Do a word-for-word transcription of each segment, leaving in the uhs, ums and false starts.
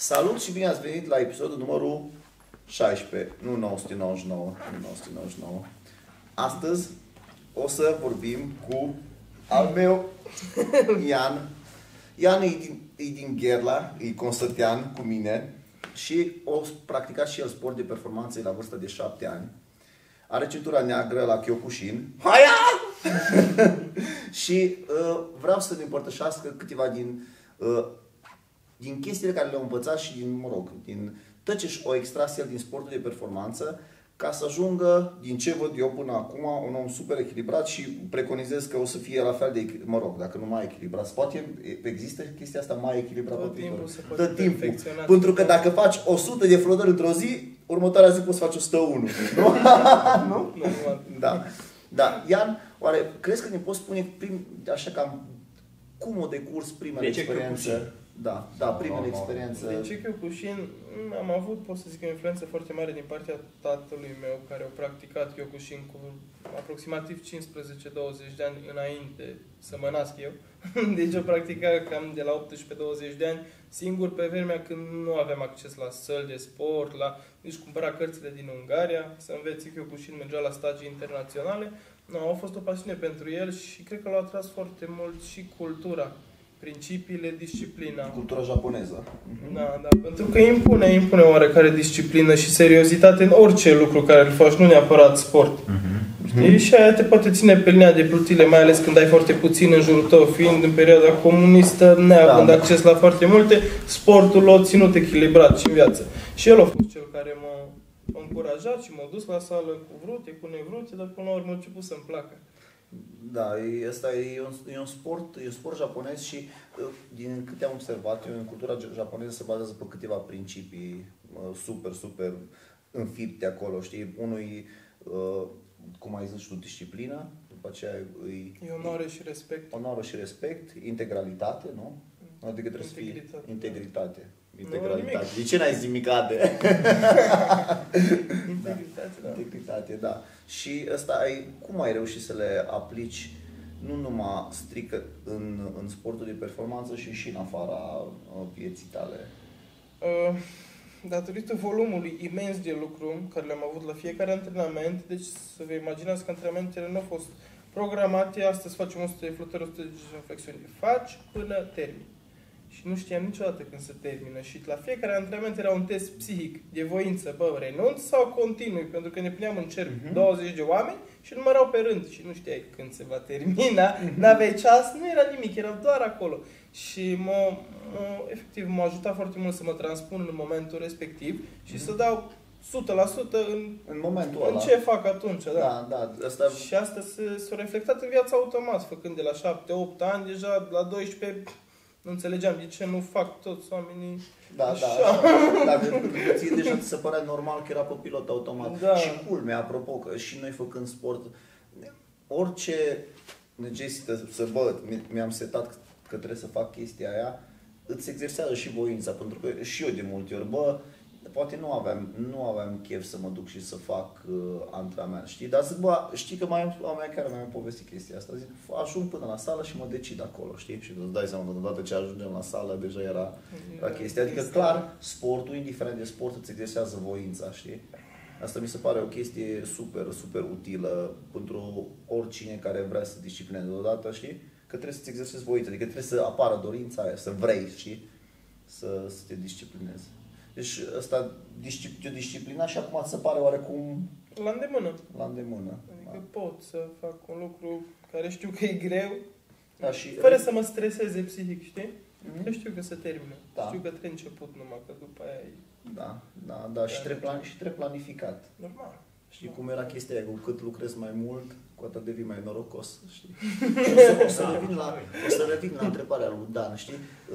Salut și bine ați venit la episodul numărul șaisprezece, nu nouă sute nouăzeci și nouă, nu nouă sute nouăzeci și nouă. Astăzi o să vorbim cu al meu, Ian. Ian e din, e din Gherla, e consătean cu mine și o practicat și el sport de performanță la vârsta de șapte ani. Are centura neagră la Kyokushin. Haia! Și uh, vreau să ne împărtășească câteva din, uh, din chestiile care le-au învățat și din, mă rog, din tot ce o extras el din sportul de performanță, ca să ajungă, din ce văd eu până acum, un om super echilibrat și preconizez că o să fie la fel de, mă rog, dacă nu mai echilibrat. Poate există chestia asta mai echilibrată pe viitor. Tot timpul. Pentru că dacă faci o sută de flotări într-o zi, următoarea zi poți face o sută unu. Nu? Nu? Da. Da. Ian, oare crezi că ne poți spune prim, așa cam cum o decurs primele experiențe? Da, da, primele experiențe. De ce Kyokushin? Am avut, pot să zic, o influență foarte mare din partea tatălui meu, care a practicat Kyokushin cu aproximativ cincisprezece douăzeci de ani înainte să mă nasc eu. Deci o practica cam de la optsprezece douăzeci de ani, singur pe vremea când nu aveam acces la săli de sport, la nici cumpăra cărțile din Ungaria, să înveți Kyokushin, mergea la stagii internaționale. No, a fost o pasiune pentru el și cred că l-a atras foarte mult și cultura. Principiile, disciplina. Cultura japoneză. Da, da, pentru că impune, impune oarecare disciplină și seriozitate în orice lucru care îl faci, nu neapărat sport. Uh-huh. Știi? Și aia te poate ține pe linia de plutile, mai ales când ai foarte puțin în jurul tău, fiind în perioada comunistă, neavând da, acces la foarte multe, sportul l-a ținut echilibrat și în viață. Și el a fost cel care m-a încurajat și m-a dus la sală cu vrute, cu nevrute, dar până la urmă a început să-mi placă. Da, ăsta e un, e un sport, e un sport japonez și din câte am observat, eu, în cultura japoneză se bazează pe câteva principii super, super înfipte acolo, știi? Unul e, cum ai zis tu, disciplină, după aceea e... E onoare și respect. Onoare și respect, integralitate, nu? Adică trebuie să fie integritate. Integralitate. De ce n-ai zis nimic de? Integritate, da. Integritate, da. Și ăsta ai, cum ai reușit să le aplici nu numai strict în, în sportul de performanță și și în afara vieții tale? Uh, datorită volumului imens de lucru care le-am avut la fiecare antrenament, deci să vă imaginați că antrenamentele nu au fost programate, astăzi facem o sută de flotări, o sută de flexiuni. Faci până termin. Și nu știam niciodată când se termină. Și la fiecare antrenament era un test psihic, de voință, bă, renunț sau continui, pentru că ne puneam în cerc uh-huh. douăzeci de oameni și numărau pe rând și nu știai când se va termina, uh-huh. n-aveai ceas, nu era nimic, era doar acolo. Și m-a, m-a, efectiv m-a ajutat foarte mult să mă transpun în momentul respectiv și uh-huh. să dau o sută la sută în, în momentul în ăla. ce fac atunci. Da, da, da asta... Și asta s-a reflectat în viața automat, făcând de la șapte opt ani, deja la doisprezece nu înțelegeam de ce nu fac toți oamenii da, așa. Da, da. Dar ție deja ți se părea normal că era pe pilot automat. Da. Și culmea, apropo, că și noi făcând sport, orice necesită să, bă, mi-am setat că trebuie să fac chestia aia, îți exersează și voința, pentru că și eu de multe ori, bă, poate nu aveam, nu aveam chef să mă duc și să fac uh, antrenament, știi? Dar zic, bă, știi că mai am, mai chiar mi-am povestit chestia asta, zic, ajung până la sală și mă decid acolo, știi? Și îți dai seama, odată ce ajungem la sală, deja era, era chestia. Adică, clar, sportul, indiferent de sport, îți exersează voința, știi? Asta mi se pare o chestie super, super utilă pentru oricine care vrea să disciplineze odată, știi? Că trebuie să-ți exersezi voința, adică trebuie să apară dorința aia, să vrei, știi? Să, să te disciplinezi. Deci ăsta te disciplina și acum se pare oarecum... La îndemână. La îndemână. Adică da. Pot să fac un lucru care știu că e greu, da, și fără să mă streseze psihic, știi? Mm-hmm. Că știu că se termină. Da. Știu că trebuie început numai, că după aia e... Da, da, da. Și trebuie, plan- și trebuie planificat. Normal. Știi da. Cum era chestia aia, cu cât lucrezi mai mult, cu atât devii mai norocos, știi? Și o să, o să, revin la, o să revin la întrebarea lui Dan, știi?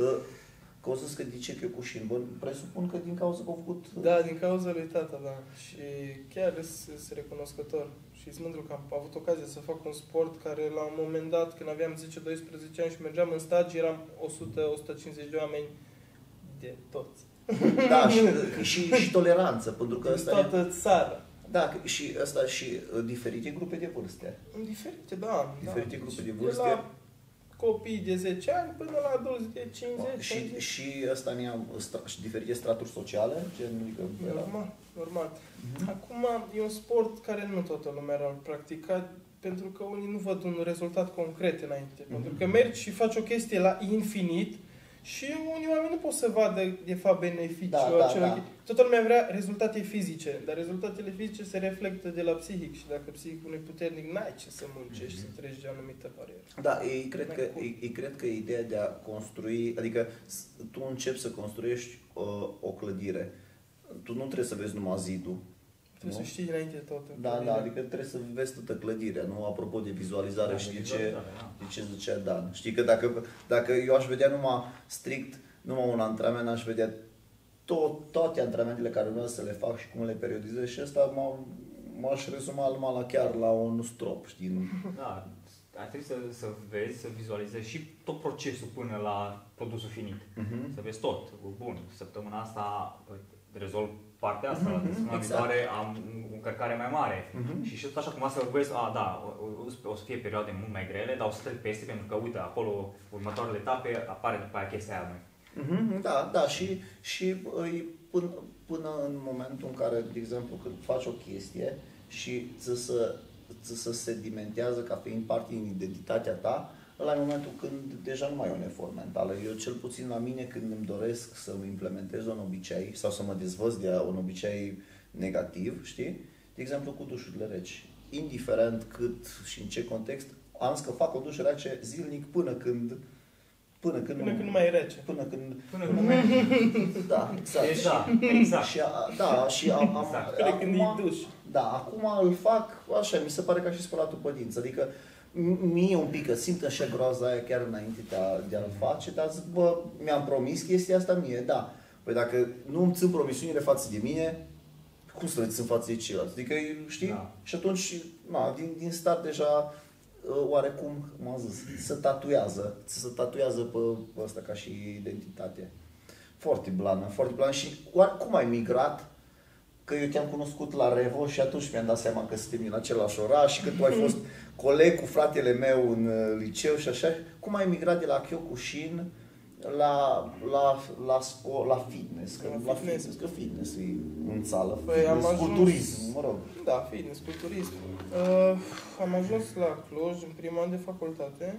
Că o să zic că de ce Kyokushin, bă, presupun că din cauza că au făcut... Da, din cauza lui tata, da. Și chiar sunt recunoscător. Și sunt mândru că am avut ocazia să fac un sport care la un moment dat, când aveam zece doisprezece ani și mergeam în stagi, eram o sută la o sută cincizeci de oameni de toți. Da, și, și, și toleranță, pentru că ăsta toată e... țara. Da, și ăsta și diferite grupe de vârste. Diferite, da. Diferite da. grupe și de vârste. De la copii de zece ani până la adulți de cincizeci. Și, și ăsta ne-a, și diferite straturi sociale? Gen, adică, normal, normal. Uh-huh. Acum e un sport care nu toată lumea l-a practicat, pentru că unii nu văd un rezultat concret înainte. Uh-huh. Pentru că mergi și faci o chestie la infinit și unii oameni nu pot să vadă, de fapt, beneficiul da, acelor. Da, da. Toată lumea vrea rezultate fizice, dar rezultatele fizice se reflectă de la psihic și dacă psihicul nu e puternic, n-ai ce să muncești, mm-hmm. să treci de anumită barieră. Da, ei cred, că, ei, ei cred că ideea de a construi, adică tu începi să construiești uh, o clădire. Tu nu trebuie să vezi numai zidul. Trebuie nu? să știi dinainte toată. Da, da, adică trebuie să vezi toată clădirea, nu? Apropo de vizualizare, da, știi ce, de ce zicea Dan. Știi că dacă, dacă eu aș vedea numai strict, numai un antrenament, aș vedea tot, toate antrenamentele care urmează să le fac și cum le periodizez și ăsta m-aș rezuma numai la chiar la un strop, știi? Da, ar trebui să, să vezi, să vizualizezi și tot procesul până la produsul finit. Uh-huh. Să vezi tot. Bun, săptămâna asta rezolv partea asta, uh-huh, săptămâna exact. viitoare am o încărcare mai mare. Uh-huh. Și și tot așa cumva să vezi, a, da, o, o să fie perioade mult mai grele, dar o să trec peste pentru că, uite, acolo, următoarele etape, apare după aia chestia aia mai. Uh-huh, da, da, și, și până, până în momentul în care, de exemplu, când faci o chestie și ți să, ți să sedimentează ca fiind parte din identitatea ta, ăla e momentul când deja nu mai e un efort mental. Eu, cel puțin la mine, când îmi doresc să-mi implementez un obicei sau să mă dezvăț de un obicei negativ, știi? De exemplu, cu dușurile reci. Indiferent cât și în ce context, am zis că fac o dușă rece zilnic până când Până când, până când nu mai e rece. Până când... Până când nu mai e. Da, exact. Exact, exact. Și, da, și am... am exact. Până când e duș. Da, acum îl fac așa, mi se pare ca și spălatul pe dinți. Adică mie un pic, că simt așa groaza aia chiar înainte de, a, de a-l face, dar zic, bă, mi-am promis chestia asta mie, da. Păi dacă nu îmi țin promisiunile față de mine, cum să le țin față de ceilalți? Adică, știi? Da. Și atunci, na, din, din start deja, oarecum, cum am zis, se tatuează, se tatuează pe ăsta ca și identitate. Foarte blană, foarte blană. Și cum ai migrat? Că eu te-am cunoscut la Revo și atunci mi-am dat seama că suntem în același oraș și că tu ai fost coleg cu fratele meu în liceu și așa. Cum ai migrat de la Kyokushin la, la, la, la, la fitness? Că, la fitness, fitness, că fitness e în țală. Păi am ajuns... Culturism, mă rog. Da, fitness, culturism. Uh, am ajuns la Cluj în primul an de facultate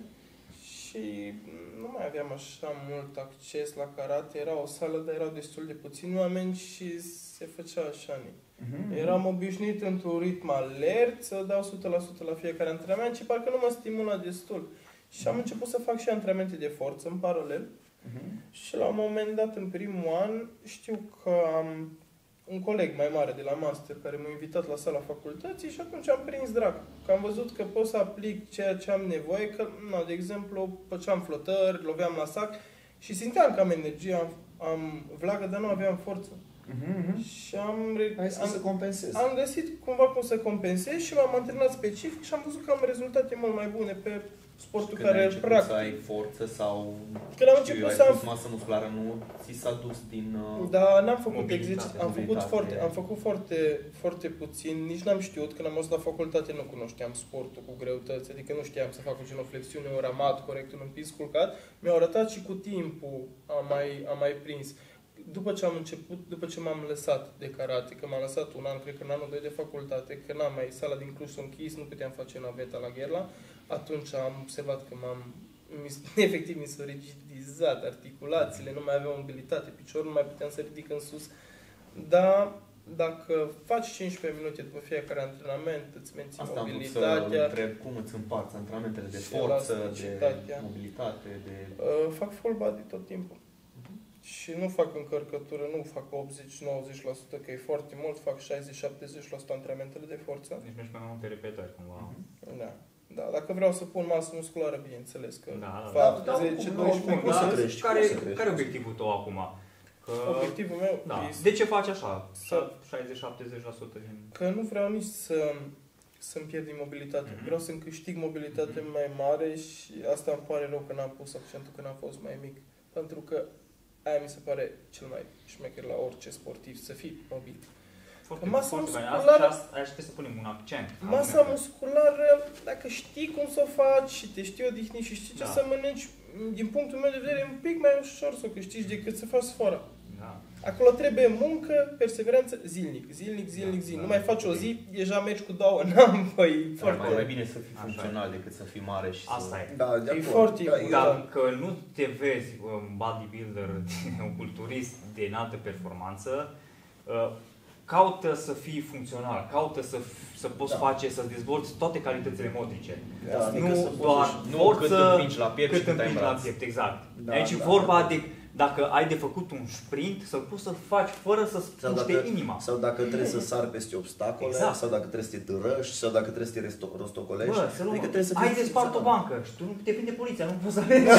și nu mai aveam așa mult acces la karate. Era o sală, dar erau destul de puțini oameni și se făcea așa. Uh-huh. Eram obișnuit într-un ritm alert să dau o sută la sută la fiecare antrenament și parcă nu mă stimula destul. Și am început să fac și antrenamente de forță în paralel. Uh-huh. Și la un moment dat, în primul an, știu că am un coleg mai mare de la master care m-a invitat la sala facultății și atunci am prins dracu. Că am văzut că pot să aplic ceea ce am nevoie, că, na, de exemplu, făceam flotări, loveam la sac și simțeam că am energie, am, am vlagă, dar nu aveam forță. Uh-huh. Și am, Hai să am, să compensez. am găsit cumva cum să compensez și m-am antrenat specific și am văzut că am rezultate mult mai bune pe sportul care îl practic. Să ai forță sau când am început să am masă musculară, nu ți s-a dus din uh, Da, n-am făcut exerciții, am făcut foarte, am făcut foarte foarte puțin, nici n-am știut, când am ajuns la facultate nu cunoșteam sportul cu greutăți, adică nu știam să fac o genoflexiune, un ramat corect, un împins culcat. Mi-au arătat și cu timpul am mai am mai prins. După ce am început, după ce m-am lăsat de karate, că m-am lăsat un an, cred că în anul doi de facultate, că n-am mai, sala din Cluj s-a închis, nu puteam face naveta la Gherla, atunci am observat că m-am, efectiv mi s-au rigidizat articulațiile, nu mai aveam mobilitate, piciorul nu mai puteam să ridic în sus, dar dacă faci cincisprezece minute după fiecare antrenament, îți menții Asta mobilitatea. Asta am vrut să întreb, cum îți împarți antrenamentele de forță, de mobilitate, de... Uh, fac full body tot timpul. Și nu fac încărcătură, nu fac optzeci nouăzeci la sută, că e foarte mult, fac șaizeci șaptezeci la sută antrenamentele de forță. Deci mergi pe mai multe repetări, cumva. Da. Da, dacă vreau să pun masă musculară, bineînțeles că da, da, fac da, zece doisprezece da, să crești, care, să crești, care e obiectivul tău acum? Că, obiectivul meu da. este... De ce faci așa? Să... șaizeci șaptezeci la sută din... Că nu vreau nici să să-mi pierd din mobilitate. Mm-hmm. Vreau să-mi câștig mobilitate mm-hmm. mai mare și asta îmi pare rău că n-am pus accentul când am fost mai mic. Pentru că aia mi se pare cel mai șmecher la orice sportiv, să fii mobil. Foarte, masa foarte musculară, asta, aici trebuie să punem un accent. masa musculară, dacă știi cum să o faci și te știi odihni și știi ce Da. să mănânci, din punctul meu de vedere e un pic mai ușor să o câștigi decât să faci sfora. Da. Acolo trebuie muncă, perseverență, zilnic, zilnic, zilnic, Da, zilnic. da. Nu mai faci o zi, deja mergi cu două, n-am, păi, Foarte foarte... mai bine să fii funcțional decât să fii mare și Asta să... e. Da, de E acord. foarte Da, important. Dacă nu te vezi un bodybuilder, un culturist de înaltă performanță, caută să fii funcțional, caută să, să poți Da. face, să dezvolți toate calitățile motrice. Da, adică să Nu poți doar să- nu forță, cât împingi la piept și cât cât ai în împingi la braț. piept, exact. Da, Aici e da, vorba da. de, dacă ai de făcut un sprint, să poți să faci fără să Sau spuște dacă, inima. sau dacă trebuie să sari peste obstacole, Exact. sau dacă trebuie să te târăști, sau dacă trebuie să te resto- rostocolești. Bă, să nu, adică trebuie să fii ai de spart o funcțional. bancă și tu nu te prinde poliția, nu poți să alegi.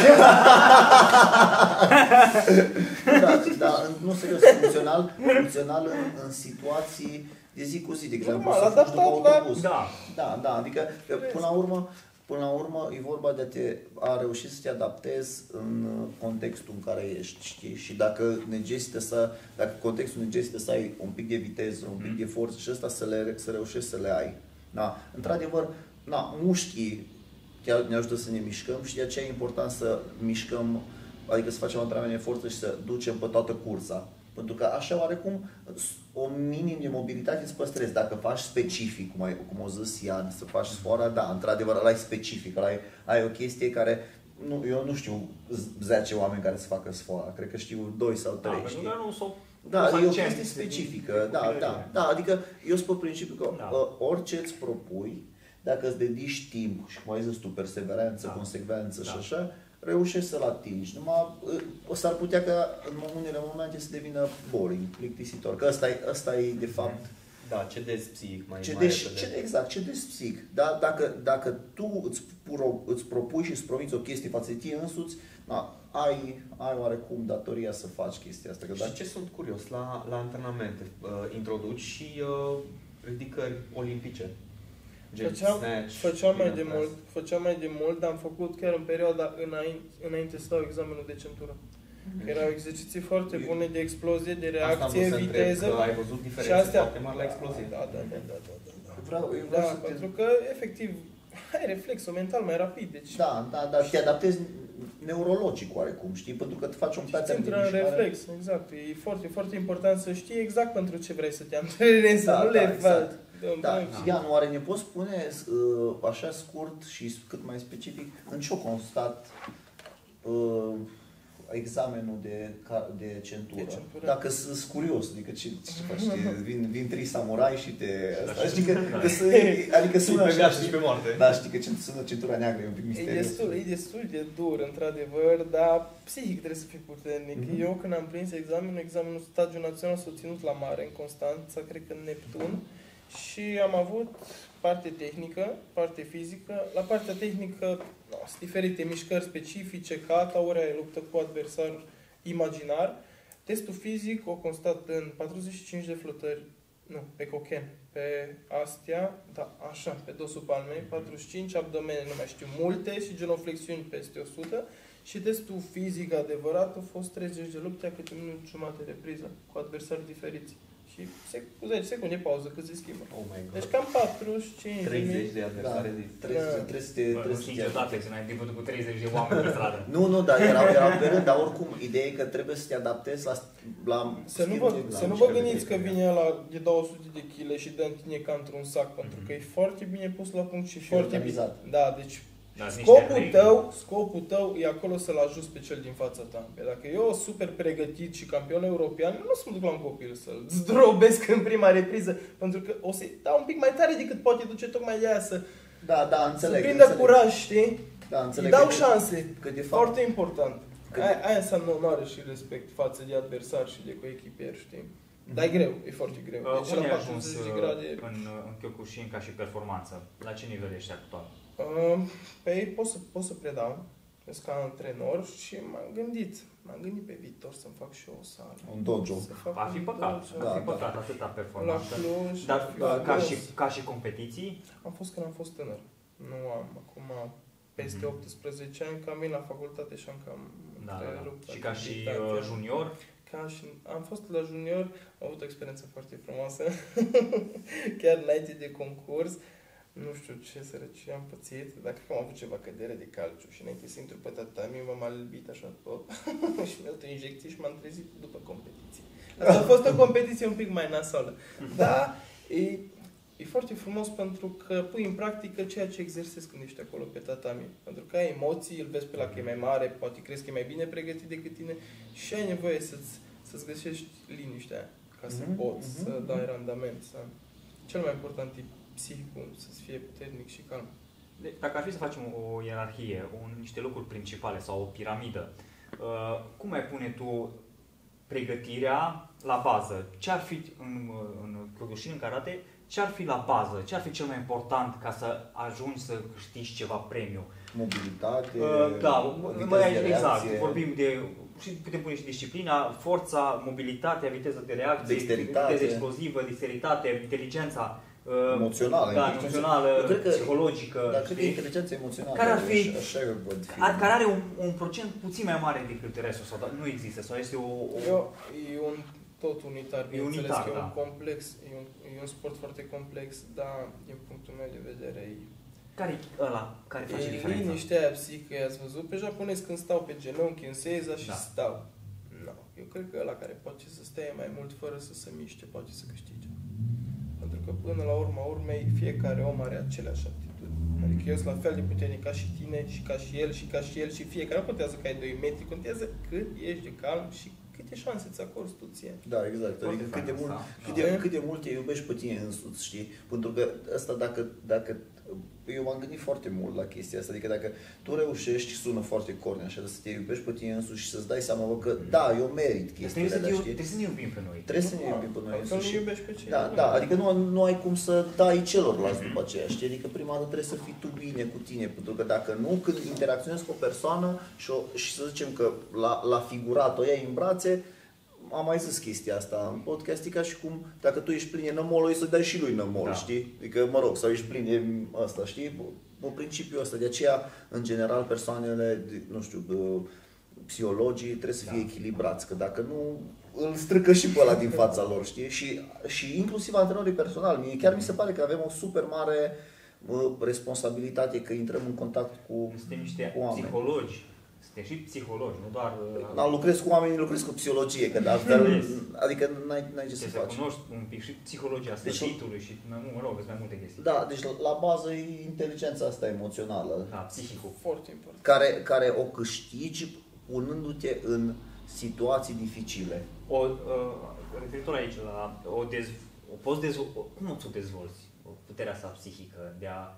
Da, da, nu serios, funcțional, funcțional în, în situații de zi cu zi, de exemplu, Normal, să fugi adaptat după la- autobuz. Da. Da, da, adică că până la urmă, până la urmă e vorba de a, te, a reuși să te adaptezi în contextul în care ești, știi? Și dacă necesită să, dacă contextul necesită să ai un pic de viteză, un pic de forță și ăsta să, le, să reușești să le ai. Da, într-adevăr, na, mușchii chiar ne ajută să ne mișcăm și de aceea e important să mișcăm, adică să facem antrenamente de forță și să ducem pe toată cursa. Pentru că așa oarecum o minim de mobilitate îți păstrezi. Dacă faci specific, cum, ai, cum o zis Ian, să faci sfoara, da, într-adevăr, ăla e specific, ăla ai, ai o chestie care, nu, eu nu știu zece oameni care să facă sfoara, cred că știu doi sau Da, trei, pentru știi? că nu s-o Da, pus e o accent chestie din specifică, da, copilărie. da, da, adică eu sunt pe principiu că Da. uh, orice îți propui, dacă îți dedici timp și cum ai zis tu, perseverență, Da. consecvență și Da. așa, reușești să-l atingi. Numai uh, o s-ar putea ca în unele momente să devină boring, plictisitor, că ăsta e, ăsta e de fapt Da, cedezi psihic mai, ce mai deși, repede. ce, exact, ce psihic. Da? Dacă, dacă tu îți, pro, îți propui și îți promiți o chestie față de tine însuți, na, ai, ai oarecum datoria să faci chestia asta. Că Și dacă, ce sunt curios, la, la antrenamente uh, introduci și uh, ridicări olimpice? Gen Făceam, snatch, făceam mai bine de press. mult, făceam mai de mult, dar am făcut chiar în perioada înainte, înainte să dau examenul de centură. Că erau exerciții foarte bune de explozie, de Asta am reacție, vrut să întreb, viteză. că ai văzut Și diferențe astea, foarte mari la explozie. Da, da, da, da, da, da, da. vreau, eu vreau Da, să te... pentru că efectiv ai reflexul mental mai rapid, deci Da, da, dar te adaptezi neurologic oarecum, știi? Pentru că faci un și pattern de intră în mișcare. reflex, exact. E foarte, foarte important să știi exact pentru ce vrei să te antrenezi, să Da, nu da, le exact. faci. Da, Da. Ian, oare ne poți spune uh, așa scurt și cât mai specific în ce o constat uh, examenul de, ca- de centură? De centură. Dacă sunt curios, adică ce, ce faci? Știi, vin, vin trei samurai și te... Da, Asta, și- știi că, da. că să, adică sună pe așa, viață și știi? pe moarte. Da, știi că ce sună centura neagră, e un pic E misterios. destul, e destul de dur, într-adevăr, dar psihic trebuie să fii puternic. Mhm. Eu când am prins examenul, examenul Stagiul Național s-a ținut la mare, în Constanța, cred că în Neptun, și am avut parte tehnică, parte fizică. La partea tehnică no, sunt diferite mișcări specifice, kata, ori ai luptă cu adversar imaginar. Testul fizic o constat în patruzeci și cinci de flotări, nu, pe cochen, pe astea, da, așa, pe dosul palmei, patruzeci și cinci, abdomene, nu mai știu, multe și genoflexiuni peste o sută. Și testul fizic adevărat a fost treizeci de lupte, câte un minut jumate repriză, cu adversari diferiți. Și sec- cu zece secunde pauză, cât se schimbă. Oh my god. Deci cam patruzeci și cinci de treizeci mii. de adversare Da. de... Trebuie, să- Da. trebuie să te... Bă, trebuie nu să știi te niciodată să n-ai bătut cu treizeci de oameni pe stradă. Nu, nu, dar erau, erau pe rând, dar oricum, ideea e că trebuie să te adaptezi la, la Să nu vă, schimbul de- să la nu vă mișcări gândiți că tehnice. vine la de două sute de kg și dă în tine ca într-un sac, pentru că e foarte bine pus la punct și, Și foarte bine. organizat. Da, deci Da, sunt niște scopul reguli. tău, scopul tău e acolo să-l ajuți pe cel din fața ta. Pe dacă eu sunt super pregătit și campion european, nu o să mă duc la un copil să-l zdrobesc în prima repriză, pentru că o să-i dau un pic mai tare decât poate duce tocmai de aia să, Da, da, să înțeleg. prindă înțeleg. curaj, știi? Da, Îi înțeleg. dau că- șanse. Că de fapt Foarte important. Că- Aia, aia înseamnă onoare și respect față de adversar și de coechipier, știi? Dar e greu, e foarte greu. Uh, Deci Unde la ai ajuns patruzeci de uh, grade... în, în Kyokushin ca și performanță? La ce nivel ești actual? Uh, pe ei pot să, pot să predau, sunt ca antrenor și m-am gândit, m-am gândit pe viitor să-mi fac și eu o sală. un dojo. Să fac Va fi un păcat, dojo. va fi Da, păcat atâta La performanță. Cluj. Dar Da, ca, Cluj. și, ca și competiții, Am fost când am fost tânăr. Nu am acum peste Mhm. optsprezece ani, că am venit la facultate și am cam da, da, da. întrerupt Și ca și activitatea. uh, junior, ca și am fost la junior, am avut o experiență foarte frumoasă, chiar înainte de concurs. Nu știu ce sărăcie am pățit, dacă am avut ceva cădere de calciu și înainte să intru pe tatami, m-am albit așa tot și mi-au dat o injecție și m-am trezit după competiție. Asta a fost o competiție un pic mai nasolă. Dar e, e foarte frumos pentru că pui în practică ceea ce exersezi când ești acolo pe tatami. Pentru că ai emoții, îl vezi pe ăla că e mai mare, poate crezi că e mai bine pregătit decât tine și ai nevoie să-ți, să-ți găsești liniștea ca să mm-hmm. poți mm-hmm. să dai randament. Să... Cel mai important e psihicul, să-ți fie puternic și calm. De, dacă ar fi să facem o ierarhie, un, niște lucruri principale sau o piramidă, uh, cum ai pune tu pregătirea la bază? Ce ar fi în, în Kyokushin, în karate, ce ar fi la bază? Ce ar fi cel mai important ca să ajungi să câștigi ceva premiu? Mobilitate, uh, da, viteză de exact. reacție. Vorbim de, și putem pune și disciplina, forța, mobilitatea, viteză de reacție, dexteritate, viteză explozivă, exteritate, inteligența, emoțională, da, emoțională, cred că, psihologică. Dar cred că inteligența emoțională care ar fi, așa văd fi. care are un, un procent puțin mai mare decât restul sau nu există sau este o, o... Eu, e un tot unitar, e unitar, că e da. un complex, e un, e un sport foarte complex, dar din punctul meu de vedere e care e ăla care face e diferența? liniștea aia psihică, ați văzut pe japonezi când stau pe genunchi în seiza și Da. stau. No. Eu cred că ăla care poate să stea mai mult fără să se miște, poate să câștige. Pentru că până la urma urmei, fiecare om are aceleași aptitudini. Adică eu sunt la fel de puternic ca și tine, și ca și el, și ca și el, și fiecare. Nu contează că ai doi metri, contează cât ești de calm și câte șanse îți acorzi tu ție. Da, exact. Adică cât de, mult, cât, de, cât de mult te iubești pe tine însuți, știi? Pentru că asta dacă, dacă eu m-am gândit foarte mult la chestia asta, adică dacă tu reușești, sună foarte corne așa, să te iubești pe tine însuși și să-ți dai seama bă, că da, eu merit chestiile alea, știi? Trebuie să ne iubim pe noi. Trebuie să ne iubim pe noi însuși. Să nu iubești pe cei. Da, da, adică nu, nu ai cum să dai celorlalți după aceea, știi? Adică prima dată trebuie să fii tu bine cu tine, pentru că dacă nu, când interacționezi cu o persoană și, o, și să zicem că la, la figurat o iai în brațe, am mai zis chestia asta în podcast, e ca și cum dacă tu ești plin de nămol, o să dai și lui nămol, da. Știi? Adică, mă rog, sau ești plin de asta, știi? Pe principiul ăsta, de aceea, în general, persoanele, nu știu, psihologii trebuie să fie da. Echilibrați, că dacă nu, îl strâcă și pe ăla din fața lor, știi? Și, și inclusiv antrenorii personali. Mie chiar mi se pare că avem o super mare responsabilitate că intrăm în contact cu, Suntem niște cu oameni. Psihologi. Suntem și psihologi, nu doar... Da, lucrez cu oamenii, lucrez cu psihologie, că de altfel, adică n-ai, n-ai ce să faci. Să cunoști un pic și psihologia stătitului și, mă rog, mai multe chestii. Da, deci la bază e inteligența asta emoțională. Da, psihicul. Foarte important. Care, care o câștigi punându-te în situații dificile. O, uh, referitor aici la o, dez, o poți dezvolta, cum o dezvolți? O puterea asta psihică de a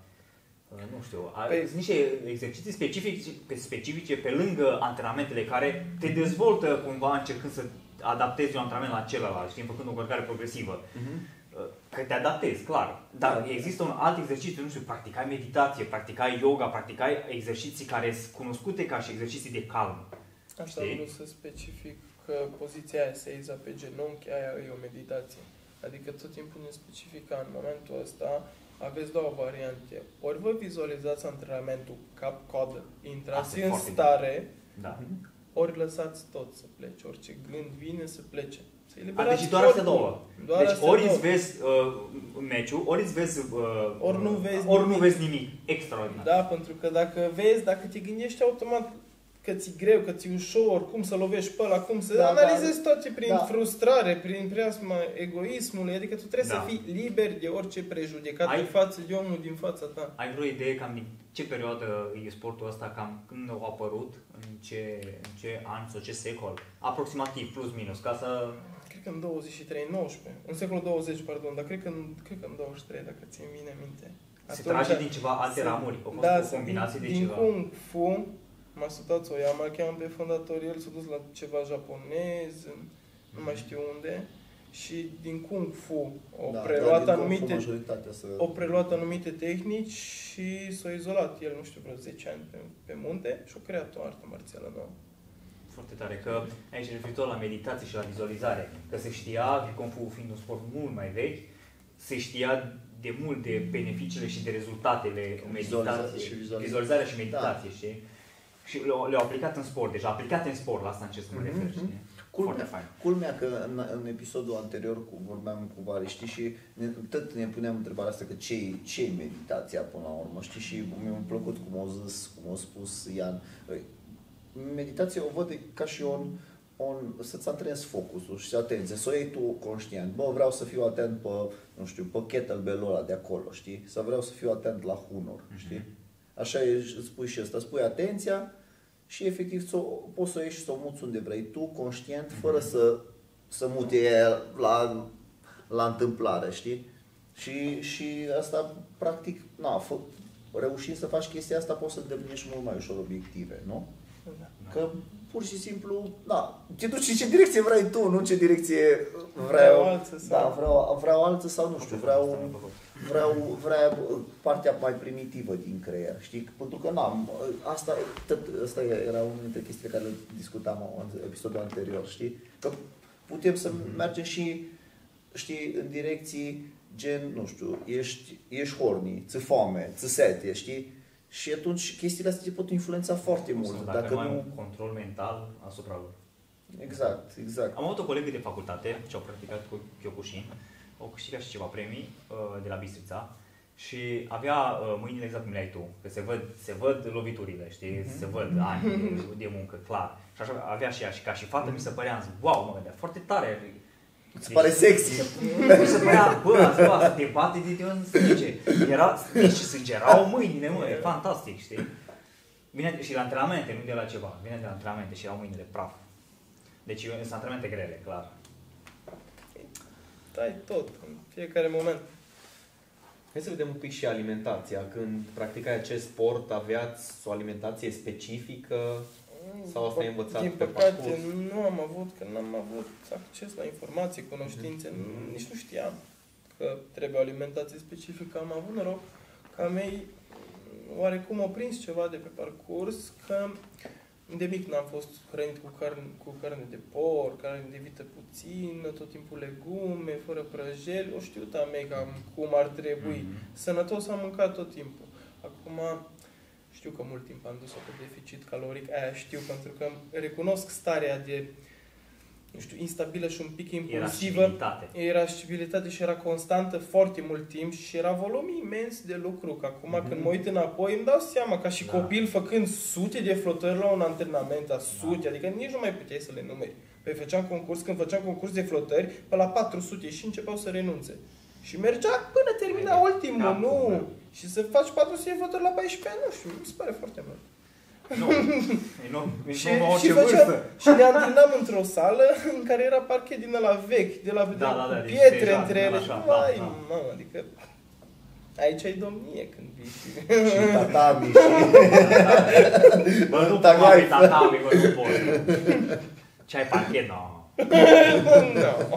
nu știu, păi, sunt niște exerciții specifice, specifice pe lângă antrenamentele care te dezvoltă cumva încercând să adaptezi un antrenament la celălalt, știi, făcând o încărcare progresivă. Uh-huh. Că te adaptezi, clar. Dar da. Există un alt exercițiu, nu știu, practicai meditație, practicai yoga, practicai exerciții care sunt cunoscute ca și exerciții de calm. Asta vreau să specific că poziția aia, seiza pe genunchi, aia e o meditație. Adică tot timpul ne specifica în momentul ăsta. Aveți două variante. Ori vă vizualizați antrenamentul cap-coadă, intrați în stare, da. Ori lăsați tot să plece. Orice gând vine să plece. Să A, deci doar astea două. Doar deci astea ori două. îți vezi uh, meciul, ori îți vezi, uh, ori nu vezi, ori nimic. nu vezi nimic. Extraordinar. Da, pentru că dacă vezi, dacă te gândești automat că ți-e greu, că ți-e ușor, cum să lovești pe ăla, cum să da, analizezi da, toate prin da. frustrare, prin preasma egoismului, adică tu trebuie da. să fii liber de orice prejudecată Ai... față de omul din fața ta. Ai vreo idee cam din ce perioadă e sportul ăsta, cam când a apărut, în ce, în ce an sau ce secol? Aproximativ, plus minus, ca să... Cred că în douăzeci și trei, nouăsprezece, în secolul douăzeci, pardon, dar cred că în, cred că în douăzeci și trei, dacă țin bine minte. Se trage din ceva alte se, ramuri, a fost da, o combinație din, de din ceva. Kung Fu, m-a sutat o ia, m-a chemat pe fondator, el s-a dus la ceva japonez, nu mai știu unde, și din Kung Fu au da, preluat da, anumite să... au preluat anumite tehnici și s-a izolat el, nu știu, vreo zece ani pe, pe munte și a creat o artă marțială nouă. Foarte tare, că aici referitor la meditație și la vizualizare, că se știa, Kung Fu fiind un sport mult mai vechi, se știa de mult de beneficiile și de rezultatele meditației, și vizualizare. vizualizarea și meditație, da. știi? Și le-au, le-au aplicat în sport, deci aplicate în sport, la asta încerc să mă refer, Mm-hmm. știi? Culmea, Foarte fain. culmea că în, în episodul anterior cu, vorbeam cu Vari, știi, și ne, tot ne puneam întrebarea asta că ce ce e meditația până la urmă, știi, și mi-a plăcut cum a zis, cum a spus Ian. Meditația o văd ca și un, un să-ți antrenezi focusul și atenție, să o iei tu conștient. Bă, vreau să fiu atent pe, nu știu, pe kettlebell-ul ăla de acolo, știi? Sau vreau să fiu atent la hunor, știi? Așa e, îți pui și ăsta, spui atenția și efectiv s-o, poți să o iei și să o muți unde vrei tu, conștient, fără să, să muti ea la, la întâmplare, știi? Și, și asta, practic, na, fă, reușind să faci chestia asta, poți să îndeplinești mult mai ușor obiective, nu? Da. Că pur și simplu, da, te duci în ce direcție vrei tu, nu în ce direcție vreau, Vreau alță sau- da, vreau, vreau altă sau nu știu, vreau, vreau, vreau partea mai primitivă din creier, știi? Pentru că n-am, asta, tot, asta era una dintre chestiile care le discutam în episodul anterior, știi? Că putem să mergem și, știi, în direcții gen, nu știu, ești, ești horny, ți foame, ți sete, știi? Și atunci chestiile astea te pot influența foarte mult. Sau dacă, Dacă nu ai nu... un control mental asupra lor. Exact, exact. Am avut o colegă de facultate ce au practicat cu Kyokushin, au câștigat și ceva premii uh, de la Bistrița și avea uh, mâinile exact cum le ai tu, că se văd, se văd loviturile, știi, mm-hmm. se văd ani de, de muncă, clar. Și așa avea și ea și ca și fată mi se părea, am zis, wow, mă gândea, foarte tare. Îți deci, pare sexy. Mi se părea, bă, azi, bă, să te bate de te în sânge. Era, deci sângerau mâinile, mă, e fantastic, știi? Vine și la antrenamente, nu de la ceva, vine de la antrenamente și erau mâinile praf. Deci sunt antrenamente grele, clar. Dai tot, în fiecare moment. Hai să vedem un pic și alimentația. Când practicai acest sport, aveați o alimentație specifică sau asta e învățat Din pe păcate parcurs? nu am avut, că n-am avut acces la informații, cunoștințe, mm-hmm. nici nu știam că trebuie o alimentație specifică. Am avut noroc că a mei oarecum au prins ceva de pe parcurs, că de mic n-am fost hrănit cu carne, cu carne de porc, carne de vită puțină, tot timpul legume, fără prăjeli. O știut a mei cam cum ar trebui. Mm-hmm. Sănătos am mâncat tot timpul. Acum știu că mult timp am dus-o pe deficit caloric, aia știu, pentru că recunosc starea de, nu știu, instabilă și un pic impulsivă. Irascibilitate. Irascibilitate și era constantă foarte mult timp și era volum imens de lucru. Că acum mm-hmm. când mă uit înapoi îmi dau seama, ca și da. copil făcând sute de flotări la un antrenament, a sute, da. adică nici nu mai puteai să le numeri. Păi făceam concurs, când făceam concurs de flotări, pe la patru sute și începeau să renunțe. Și mergea până termina Hai, ultimul, da, nu? Da. Și să faci patru sute de flotări la paisprezece ani, nu știu, mi se pare foarte mult. Nu, nu, nu, și, nu și, făceam, și ne antrenam într-o sală în care era parchet din ăla vechi, de la da, da, da, pietre deci între ele. așa, Vai, da, da. mamă, adică aici ai domnie când vii. Și tatami și... Bă, nu pot fi tatami, bă, nu pot. Ce ai parchet? No. No.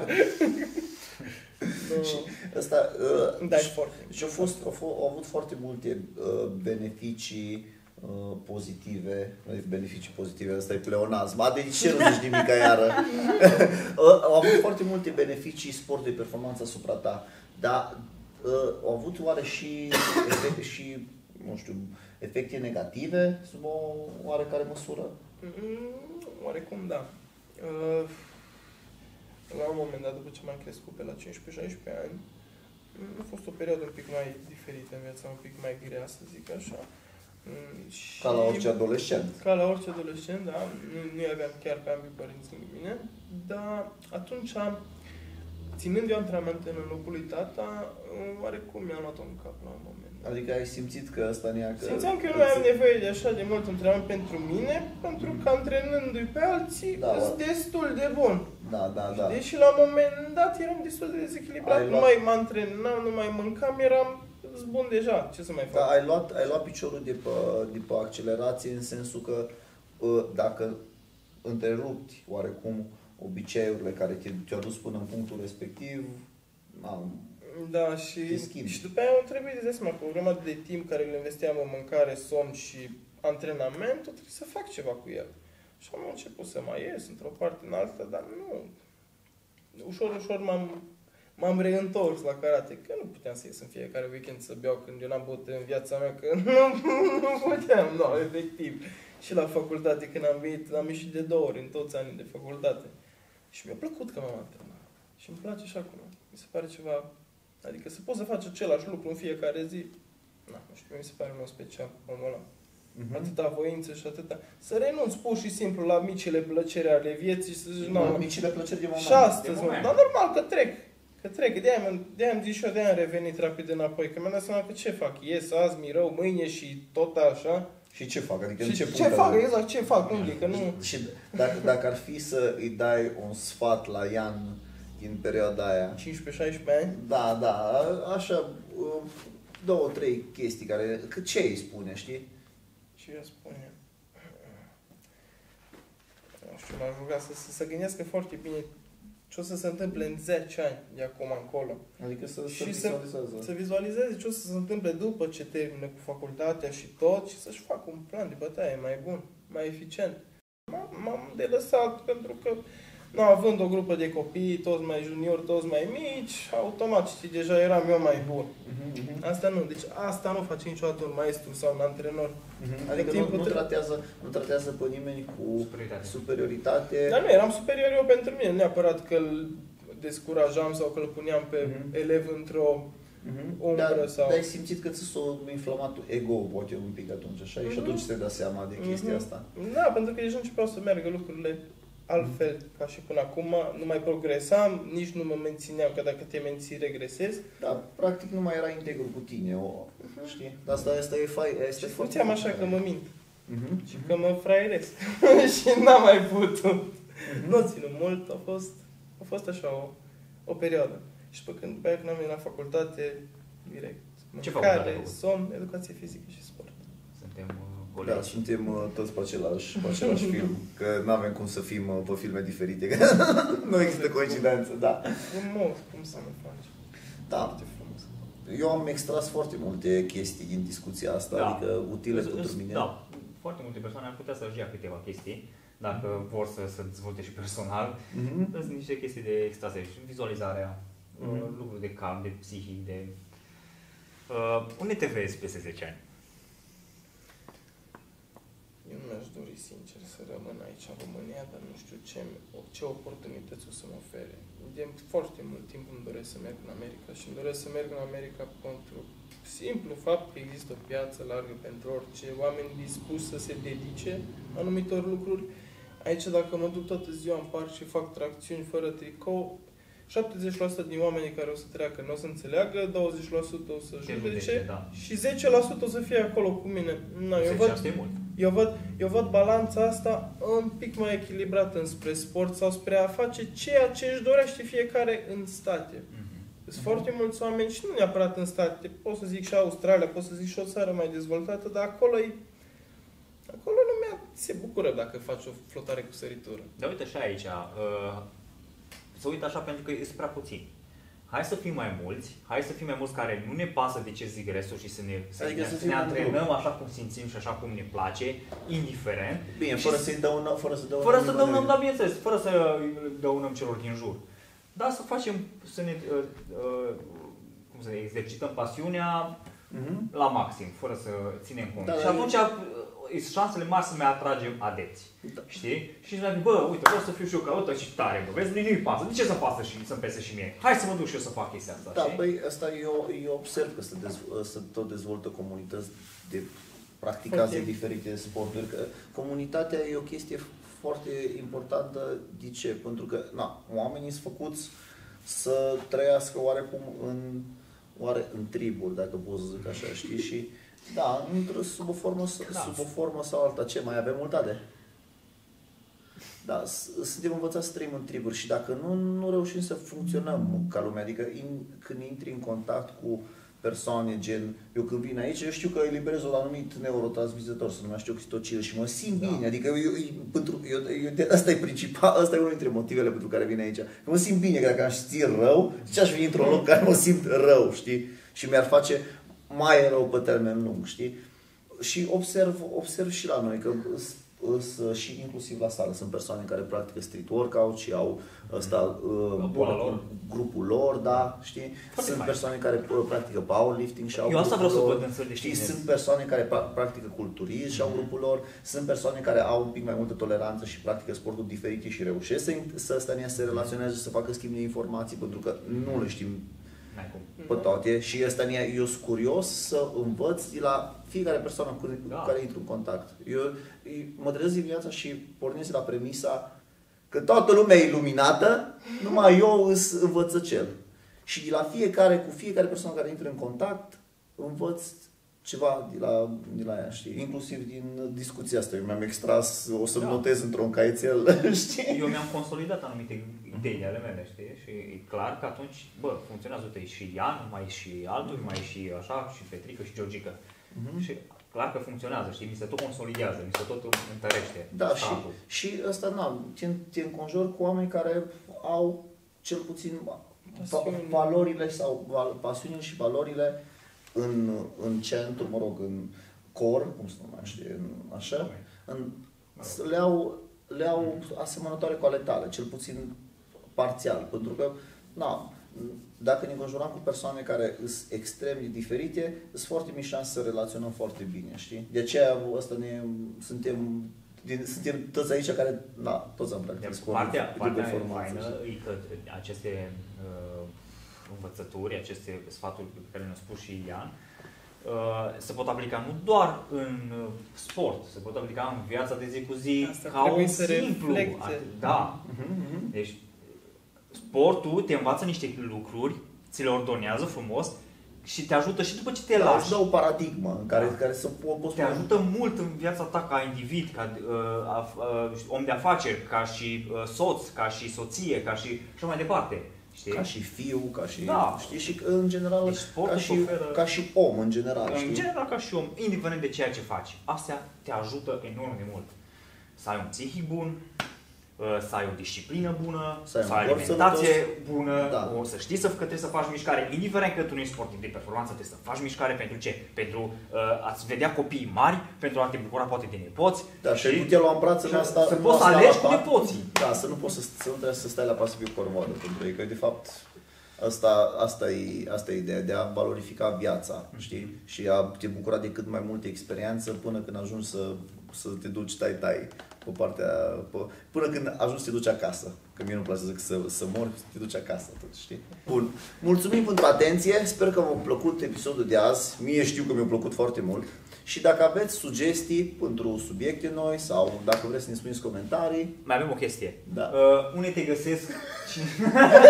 Și asta, uh, da, și, foarte. și au, fost, au, fost, au avut foarte multe uh, beneficii uh, pozitive, beneficii pozitive, asta e pleonazm, a, de ce nu zici nimic iară? uh, au avut foarte multe beneficii sport de performanță asupra ta, dar uh, au avut oare și efecte, și, nu știu, efecte negative sub o oarecare măsură? Mm, oarecum da. Uh, La un moment dat, după ce m-am crescut pe la cincisprezece șaisprezece ani, a fost o perioadă un pic mai diferită în viața, un pic mai grea, să zic așa. Și ca la orice adolescent. Ca la orice adolescent, da. Nu, nu aveam chiar pe ambii părinți lângă mine, dar atunci, ținând eu antrenamentele în locul lui tata, oarecum mi-am luat-o în cap la un moment. Adică ai simțit că ăsta ne-a... Că Simțeam că eu nu mai am nevoie de așa de mult antrenament pentru mine, pentru că antrenându-i pe alții, da, sunt destul de bun. Da, da, da. Deși la un moment dat eram destul de dezechilibrat, Ai nu luat... mai mă antrenam, nu mai mâncam, eram bun deja, ce să mai fac? Da, ai luat, ai luat piciorul de pe, de pe accelerație în sensul că dacă întrerupti oarecum obiceiurile care te-au dus până în punctul respectiv, am, da, și, și după aia am trebuit de seama că o grămadă de timp care îl investeam în mâncare, somn și antrenament, trebuie să fac ceva cu el. Și am început să mai ies într-o parte în alta, dar nu. Ușor, ușor m-am... m-am reîntors la karate, că nu puteam să ies în fiecare weekend să beau când eu n-am băut în viața mea, că nu, nu puteam, nu, efectiv. Și la facultate, când am venit, am ieșit de două ori în toți anii de facultate. Și mi-a plăcut că m-am antrenat. Și îmi place și acum. Mi se pare ceva, adică să poți să faci același lucru în fiecare zi, na, nu știu, mi se pare un special, omul ăla. Mm-hmm. Atâta voință și atâta. Să renunți pur și simplu la micile plăceri ale vieții și să zici, nu, micile plăceri de moment. Și astăzi, mă, dar normal că trec. Că trec. De-aia, de-aia am zis și eu, de-aia am revenit rapid înapoi. Că mi-am dat seama că ce fac? Ies azi, mi rău, mâine și tot așa. Și ce fac? Adică și în ce, ce fac? Exact, ce fac? Unde? Că nu... Și dacă, dacă ar fi să îi dai un sfat la Ian din perioada aia... cincisprezece șaisprezece ani? Da, da, așa, două, trei chestii care... Că ce îi spune, știi? Ce îi spune? Nu știu, m-aș ruga să, să se gândească foarte bine ce o să se întâmple în zece ani de acum încolo. Adică să, și să vizualizeze. Să, să vizualizeze ce o să se întâmple după ce termină cu facultatea și tot și să-și facă un plan de bătaie mai bun, mai eficient. M-am de lăsat pentru că, nu, având o grupă de copii, toți mai juniori, toți mai mici, automat, știi, deja eram eu mai bun. Uh-huh, uh-huh. Asta nu, deci asta nu face niciodată un maestru sau un antrenor. Uh-huh. Adică nu, nu, tratează, nu tratează pe nimeni cu superioritate. superioritate. Dar nu, eram superior eu pentru mine, neapărat că îl descurajam sau că îl puneam pe uh-huh. elev într-o uh-huh. umbră dar, sau... Dar ai simțit că ți s-a inflamat ego-ul, poate, un pic atunci, așa? Uh-huh. Și atunci te dai seama de chestia uh-huh. asta. Da, pentru că deja începeau să meargă lucrurile altfel, ca și până acum, nu mai progresam, nici nu mă mențineam, că dacă te menții, regresezi. Da, practic nu mai era integru cu tine, o, uh-huh. știi? Dar asta, asta e fai, este și puteam așa că mă mint. Uh-huh. Și că mă fraieresc. Și n-am mai putut. Uh-huh. Nu ținut mult, a fost, a fost așa o, o perioadă. Și pe când, pe când am venit la facultate, direct. Mâncare, somn, educație fizică și sport. Suntem... Da, suntem uh, toți pe același, pe același film, că nu avem cum să fim uh, pe filme diferite, că nu există coincidență, da. Frumos, cum să nu faci? Da. Eu am extras foarte multe chestii din discuția asta, da. Adică utile Îs, pentru mine. Da, foarte multe persoane ar putea să-și ia câteva chestii, dacă mm-hmm. vor să se dezvolte și personal. Mm-hmm. Sunt niște chestii de extase, vizualizarea, mm-hmm. lucruri de calm, de psihic, de... Uh, unde te vezi peste zece ani? Eu nu mi-aș dori, sincer, să rămân aici în România, dar nu știu ce, ce oportunități o să mă ofere. De foarte mult timp îmi doresc să merg în America și îmi doresc să merg în America pentru simplu fapt că există o piață largă pentru orice, oameni dispuși să se dedice anumitor lucruri. Aici, dacă mă duc toată ziua în parc și fac tracțiuni fără tricou, șaptezeci la sută din oamenii care o să treacă nu o să înțeleagă, douăzeci la sută o să judece da. și zece la sută o să fie acolo cu mine. No, eu văd, Eu văd, eu văd balanța asta un pic mai echilibrată înspre sport sau spre a face ceea ce își dorește fiecare în state. Mm-hmm. Sunt mm-hmm. foarte mulți oameni și nu neapărat în state, pot să zic și Australia, pot să zic și o țară mai dezvoltată, dar acolo e, acolo lumea se bucură dacă faci o flotare cu săritură. Dar uite și aici, uh, să uit așa pentru că e prea puțin. Hai să fim mai mulți, hai să fim mai mulți care nu ne pasă de ce zic restul și să ne, adică să, să ne antrenăm așa cum simțim și așa cum ne place, indiferent. Bine, fără să-i dăunăm, fără să dăunăm. Fără să dăunăm, da, bineînțeles, fără să dăunăm celor din jur. Dar să facem, să ne, uh, uh, cum să ne exercităm pasiunea uh-huh. la maxim, fără să ținem cont. Da, și atunci sunt șansele mari să mai atragem adepți. Da. Știi? Și zic, bă, uite, vreau să fiu și eu ca uite și tare, bă, vezi, nu-i pasă. De ce să pasă și să-mi pese și mie? Hai să mă duc și eu să fac chestia asta. Da, știi? băi, asta eu, eu observ că se, dezv- se tot dezvoltă comunități de practicații okay. diferite sporturi. Că comunitatea e o chestie foarte importantă. De ce? Pentru că, na, oamenii sunt făcuți să trăiască oarecum în, oare, în triburi, dacă pot să zic așa, știi? Și da, sub o formă, da. sub o formă sau alta. Ce? Mai avem multate? Da, suntem învățați să trăim în triburi și dacă nu, nu reușim să funcționăm ca lume, adică in, când intri în contact cu persoane gen, eu când vin aici, eu știu că eliberez un anumit neurotransmițător, să numește oxitocină și mă simt da. bine, adică eu, eu, pentru, eu, eu, asta e principal, asta e unul dintre motivele pentru care vin aici. Că mă simt bine, că dacă aș ști rău, ce aș veni într-un loc care mă simt rău, știi? Și mi-ar face mai rău pe termen lung, știi? Și observ, observ și la noi că îs, și inclusiv la sală. Sunt persoane care practică street workout și au ăsta, uh, lor. grupul lor, da, știi? Foarte Sunt fain. persoane care practică powerlifting și au Eu asta vreau să grupul văd lor. în țări de Știi, fitness. sunt persoane care pra- practică culturism și au grupul lor. Sunt persoane care au un pic mai multă toleranță și practică sporturi diferite și reușesc să, să stănea, să se relaționeze, să facă schimb de informații, pentru că nu le știm N-ai cum. pe toate și ăsta eu sunt curios să învăț de la fiecare persoană cu Da. care intru în contact. Eu mă trezesc dimineața și pornesc la premisa că toată lumea e iluminată, numai eu îs învățăcel. Și de la fiecare, cu fiecare persoană care intră în contact, învăț ceva de la, de la ea, știi? Inclusiv din discuția asta. Eu mi-am extras, o să-mi Da. notez într-un caietel, știi? Eu mi-am consolidat anumite idei ale mele, știi? Și e clar că atunci, bă, funcționează, uite, și Ian, mai e și altul, mai e și așa, și Petrică, și Georgica. Mhm. Și clar că funcționează, știi? Mi se tot consolidează, mi se tot întărește. Da, și, statul. și ăsta, na, te, te înconjori cu oameni care au cel puțin Pasiuni. va- valorile sau val- pasiunile și valorile în, în centru, mă rog, în core, cum se numește, în, așa, în, le au, le au asemănătoare cu ale tale, cel puțin parțial, pentru că, na, dacă ne înconjurăm cu persoane care sunt extrem de diferite, sunt foarte mici șanse să relaționăm foarte bine, știi? De aceea, ăsta ne, suntem, din, suntem toți aici care, na, toți am practicat sport. Partea, de partea performanță, faină știi? e că aceste uh, învățături, aceste sfaturi pe care le-a spus și Ian, uh, se pot aplica nu doar în uh, sport, se pot aplica în viața de zi cu zi, Asta ca trebuie un să simplu. reflecte. at- Da. Mhm. Deci, sportul te învață niște lucruri, ți le ordonează frumos și te ajută și după ce te Da, lași. îți dă o paradigmă în care, Da. care să po- poți Te ajută mult în viața ta ca individ, ca uh, af, uh, om de afaceri, ca și uh, soț, ca și soție, ca și așa mai departe. Știi? ca și fiu, ca și, Da. știi, și în general, Deci sportul ca, și, oferă- ca și om, în general, În știi? general, ca și om, indiferent de ceea ce faci, astea te ajută enorm de mult. Să ai un psihic bun, să ai o disciplină bună, Să ai să un ai corp alimentație sănătos. bună, Da. o să știi să, că trebuie să faci mișcare, indiferent că tu nu ești sportiv de performanță, trebuie să faci mișcare pentru ce? Pentru uh, a-ți vedea copiii mari, pentru a te bucura poate de nepoți. Da, și ai putea lua în brațe în asta, să nu poți să asta alegi la cu pat. nepoții. Da, să nu poți să, să nu trebuie să stai la pasiviu cormoară, pentru că de fapt asta, asta, e, asta e ideea, de a valorifica viața, știi? Și a te bucura de cât mai multe experiență până când ajungi să, să te duci tai-tai pe partea, pe, până când ajungi să te duci acasă. Că mie nu-mi place să zic să, să mori, să te duci acasă tot, știi? Bun. Mulțumim pentru atenție, sper că v-a plăcut episodul de azi. Mie știu că mi-a plăcut foarte mult. Și dacă aveți sugestii pentru subiecte noi sau dacă vreți să ne spuneți comentarii, Mai avem o chestie. Da. Uh, unde te găsesc? Cine,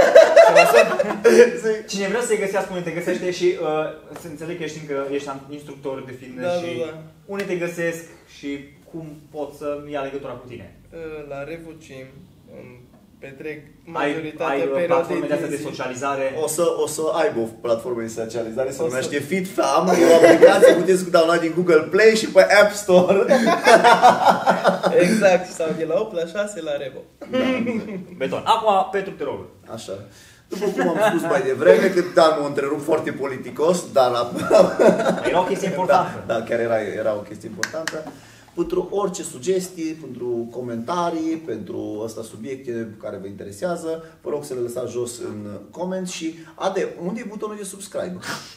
Cine vrea să-i găsească, unde te găsește și uh, să înțeleg că ești, încă, ești instructor de fitness Da, și da, da. unde te găsesc și cum pot să ia legătura cu tine. La Revucim, îmi petrec Ai, majoritatea ai perioadei platforme de astea din de zi. socializare. o să, o să aibă o platformă de socializare, se O să- numește FitFam, e o aplicație, puteți download din Google Play și pe App Store. Exact, sau de la opt la șase la Revo. Beton. Acum, Petru, te rog. Așa. După cum am spus mai devreme, că da, m-a întrerupt foarte politicos, dar la, Era o chestie importantă. Da, da, chiar era, era o chestie importantă. Pentru orice sugestii, pentru comentarii, pentru asta subiecte care vă interesează, vă rog să le lăsați jos în comment și, Ade, unde e butonul de subscribe?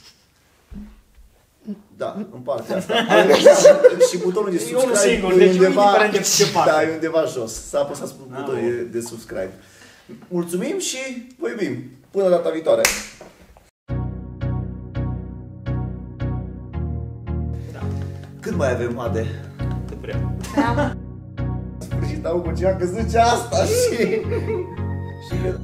Da, în partea asta. Și butonul de E unul subscribe singur, e deci undeva, indiferent de ce parte. da, e undeva jos. Să apăsați pe butonul Ah, de, de subscribe. Mulțumim și vă iubim. Până data viitoare. Da. Cât mai avem, Ade? Cât vrem. Și dau cu ceva că zice asta și... și că...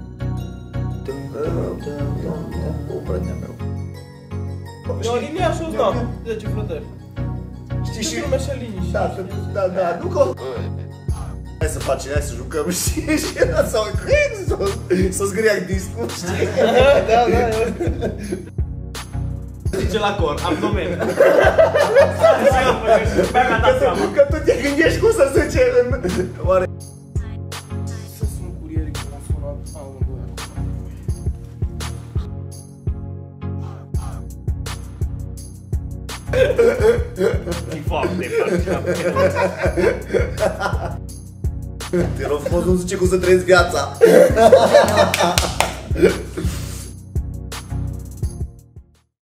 O prădnea meu. Eu linia și o dau. zece flotări. Știi și... Și numește linii. Da, da, da, nu că... Hai să facem, hai să jucăm și... și sau... Să zgâriac discul, știi? Da, da, Zice la cor, abdomen. Că tu te gândești cum să zice în... Oare... Să sunt curierii că m-au sunat amândoi acum. E foarte plăcut. Te rog frumos, nu zice cum să trăiesc viața.